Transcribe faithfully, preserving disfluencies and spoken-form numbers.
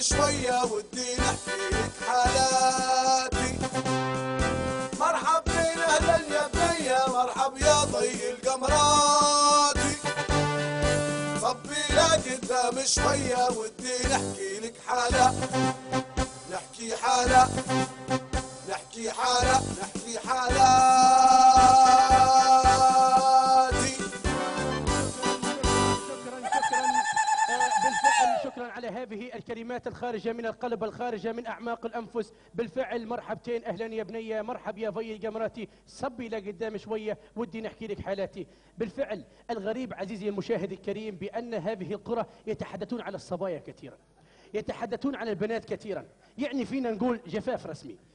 شوية ودي نحكي لك حالاتي. مرحب بين اهلا يا بنية، مرحب يا ضي القمراتي. صبي لقدام شوية ودي نحكي لك حالة، نحكي حالة نحكي حالة نحكي حالاتي. شكرا شكرا بالفعل شكرا على هذه الكلمات الخارجة من القلب الخارجة من أعماق الأنفس. بالفعل مرحبتين، أهلا يا بنية، مرحب يا ضي القمراتي. صبي لقدام شوية ودي نحكي لك حالاتي. بالفعل الغريب عزيزي المشاهد الكريم بأن هذه القرى يتحدثون على الصبايا كثيرا، يتحدثون عن البنات كثيرا، يعني فينا نقول جفاف رسمي.